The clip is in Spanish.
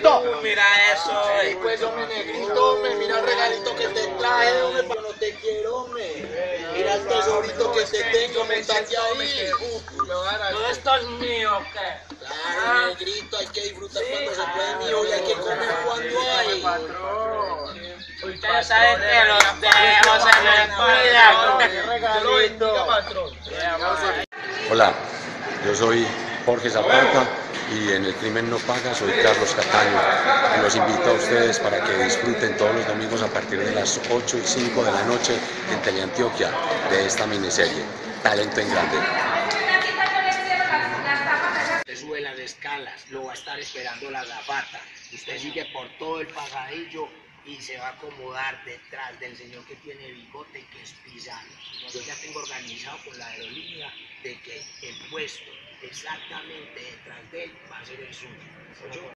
negrito. Mira eso, Y pues, hombre, negrito, hombre, mira el regalito que te traje, hombre, yo no te quiero, hombre. Mira el tesorito que te tengo, montate ahí. todo esto es mío, ¿qué? Claro, negrito, hay que disfrutar cuando se puede, mijo, y hay que comer cuando hay. Ustedes saben que los dejo, se me cuidan. Hola, yo soy Jorge Zapata y en El Crimen No Paga soy Carlos Cataño. Y los invito a ustedes para que disfruten todos los domingos a partir de las 8 y 5 de la noche en Teleantioquia de esta miniserie, Talento en Grande. Usted sube las escalas, lo va a estar esperando la azafata. Usted sigue por todo el pasadillo y se va a acomodar detrás del señor que tiene bigote, que es Pizarro. Yo ya tengo organizado con la aerolínea de que el puesto exactamente detrás de él va a ser el suyo.